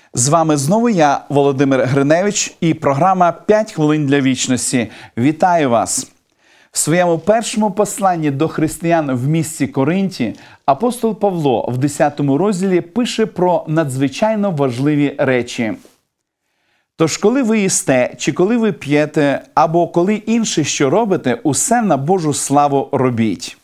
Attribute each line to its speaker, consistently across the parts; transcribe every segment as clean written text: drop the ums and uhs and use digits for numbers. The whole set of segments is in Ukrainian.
Speaker 1: З вами знову я, Володимир Гриневич, і програма «5 хвилин для вічності». Вітаю вас! В своєму першому посланні до християн в місті Коринті апостол Павло в 10 розділі пише про надзвичайно важливі речі. «Тож, коли ви їсте, чи коли ви п'єте, або коли інше що робите, усе на Божу славу робіть».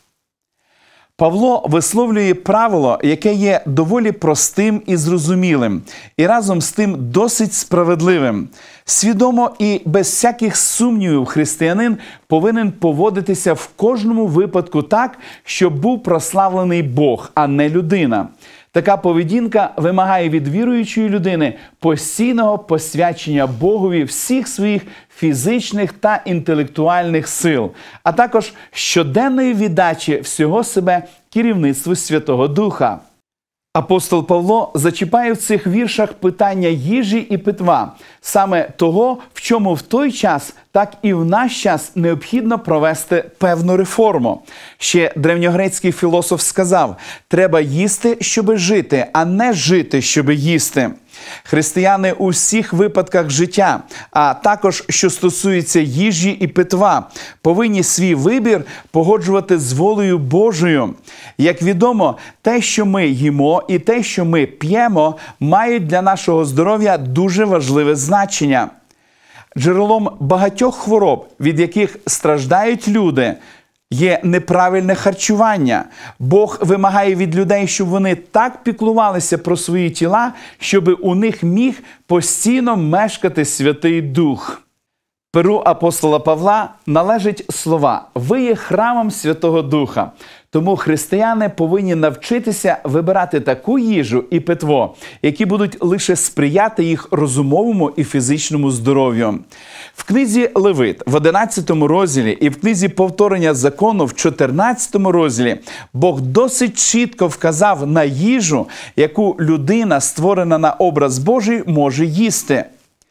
Speaker 1: Павло висловлює правило, яке є доволі простим і зрозумілим, і разом з тим досить справедливим. Свідомо і без всяких сумнівів християнин повинен поводитися в кожному випадку так, щоб був прославлений Бог, а не людина. Така поведінка вимагає від віруючої людини постійного посвячення Богові всіх своїх фізичних та інтелектуальних сил, а також щоденної віддачі всього себе керівництву Святого Духа. Апостол Павло зачіпає в цих віршах питання їжі і питва, саме того, в чому в той час, так і в наш час необхідно провести певну реформу. Ще древньогрецький філософ сказав: «Треба їсти, щоби жити, а не жити, щоби їсти». Християни у всіх випадках життя, а також, що стосується їжі і питва, повинні свій вибір погоджувати з волею Божою. Як відомо, те, що ми їмо, і те, що ми п'ємо, мають для нашого здоров'я дуже важливе значення. Джерелом багатьох хвороб, від яких страждають люди, є неправильне харчування. Бог вимагає від людей, щоб вони так піклувалися про свої тіла, щоб у них міг постійно мешкати Святий Дух. Перу апостола Павла належать слова «Ви є храмом Святого Духа». Тому християни повинні навчитися вибирати таку їжу і питво, які будуть лише сприяти їх розумовому і фізичному здоров'ю. В книзі Левит в 11 розділі і в книзі Повторення закону в 14 розділі Бог досить чітко вказав на їжу, яку людина, створена на образ Божий, може їсти.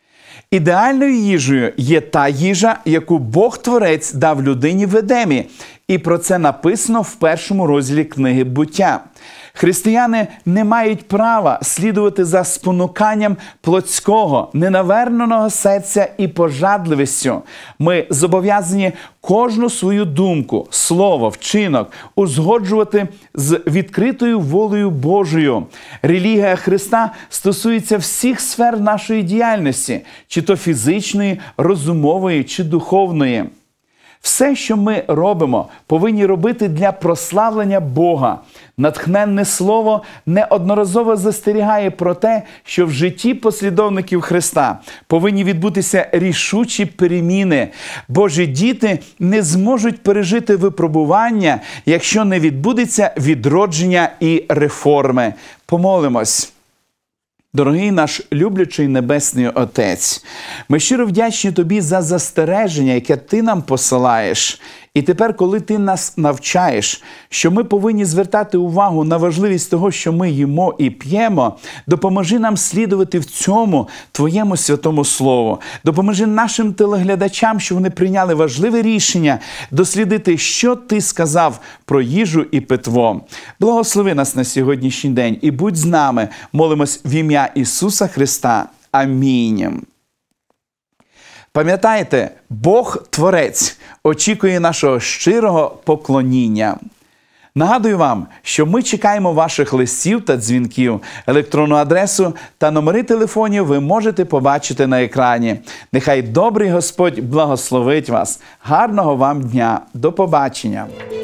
Speaker 1: Ідеальною їжею є та їжа, яку Бог-творець дав людині в Едемі. І про це написано в 1 розділі книги «Буття». Християни не мають права слідувати за спонуканням плотського, ненаверненого серця і пожадливістю. Ми зобов'язані кожну свою думку, слово, вчинок узгоджувати з відкритою волею Божою. Релігія Христа стосується всіх сфер нашої діяльності, чи то фізичної, розумової, чи духовної. Все, що ми робимо, повинні робити для прославлення Бога. Натхненне Слово неодноразово застерігає про те, що в житті послідовників Христа повинні відбутися рішучі переміни. Божі діти не зможуть пережити випробування, якщо не відбудеться відродження і реформи. Помолимось. Дорогий наш люблячий Небесний Отець, ми щиро вдячні Тобі за застереження, яке Ти нам посилаєш. І тепер, коли Ти нас навчаєш, що ми повинні звертати увагу на важливість того, що ми їмо і п'ємо, допоможи нам слідувати в цьому Твоєму святому Слову. Допоможи нашим телеглядачам, щоб вони прийняли важливе рішення дослідити, що Ти сказав про їжу і питво. Благослови нас на сьогоднішній день і будь з нами. Молимось в ім'я Ісуса Христа. Амінь. Пам'ятайте, Бог-творець очікує нашого щирого поклоніння. Нагадую вам, що ми чекаємо ваших листів та дзвінків. Електронну адресу та номери телефонів ви можете побачити на екрані. Нехай добрий Господь благословить вас. Гарного вам дня. До побачення.